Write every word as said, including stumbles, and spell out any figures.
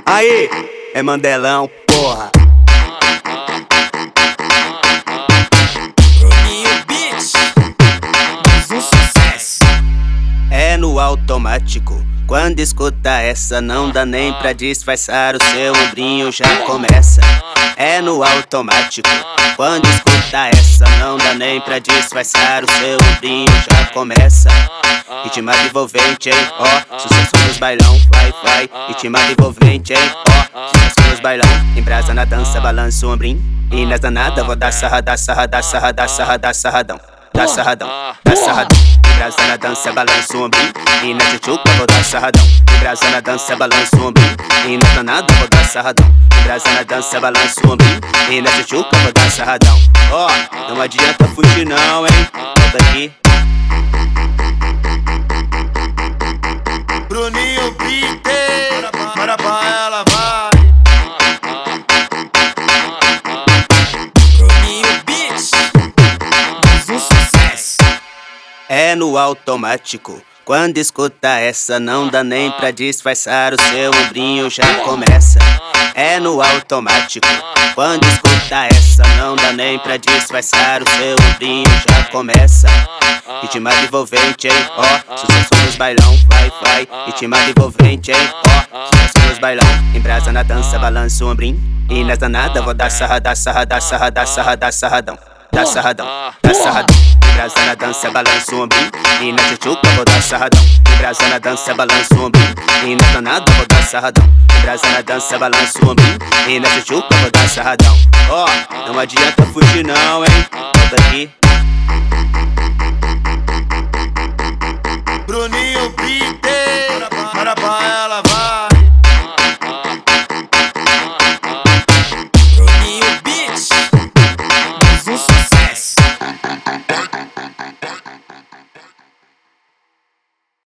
Aí, é Mandelão, porra. Bruninho Beats, mais um sucesso. É no automático. Quando escuta essa, não dá nem pra disfarçar. O seu ombrinho já começa. É no automático. Quando escuta essa, não dá nem pra disfarçar. O seu ombrinho já começa. Ritmo envolvente, hein, ó, oh, sucesso nos bailão, vai, vai. Ritmo envolvente, hein, ó, oh, sucesso nos bailão. Em brasa na dança, balança o ombrinho. E nas danadas vou dar sarrada, sarrada, sarrada, sarrada, sarradão. Dá sarradão, dá sarradão. Em brasa na dança, balança o ombrinho. E na tchutchuca vou dar sarradão. Em brasa na dança, balança o ombrinho. E nas danadas vou dar sarradão. Em brasa na dança, balança o ombrinho. E na tchutchuca vou dar sarradão. Ó, oh, não adianta fugir não, hein, volta aqui. Bruninho Beats, bora pra ela, vai. Bruninho Beats, mais um sucesso. É no automático. Quando escuta essa, não dá nem pra disfarçar. O seu ombrinho já começa. É no automático. Quando escuta essa, não dá nem pra disfarçar. O seu ombrinho já começa. Ritmo envolvente, hein, ó, oh, sucesso nos bailão, vai, vai. Ritmo envolvente, hein, ó, oh, sucesso nos bailão. Em brasa na dança, balança o ombrinho. E nas danadas vou dar sarrada, sarrada, sarrada, sarrada, sarradão. Dá sarradão, dá sarradão. Em brasa na dança, balança o ombrinho. E na tchutchuca vou dar sarradão. Em brasa na dança, balança o ombrinho. E nas danadas vou dar sarradão. Em brasa na dança, balança o ombrinho. E na tchutchuca vou dar sarradão. Ó, oh, não adianta fugir não, hein, volta aqui. Bruninho Beats.